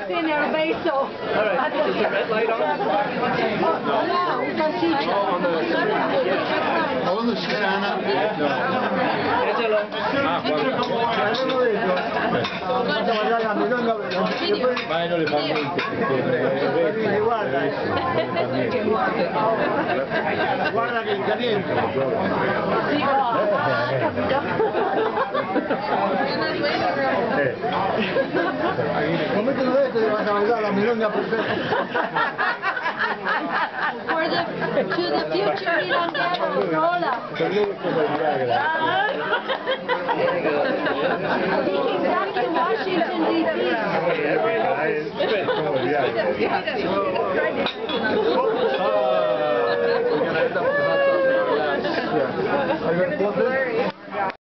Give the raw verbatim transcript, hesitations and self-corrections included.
in there, beso. All right, is the red light on? No, un salsiccia. Ma quando ci sana? Angelo. Ma non le fa niente perché guarda guarda che il caliente come te lo detto di mangiare la milonga perfetta For the, to the future Milangero Rolla. He's back in Washington, D C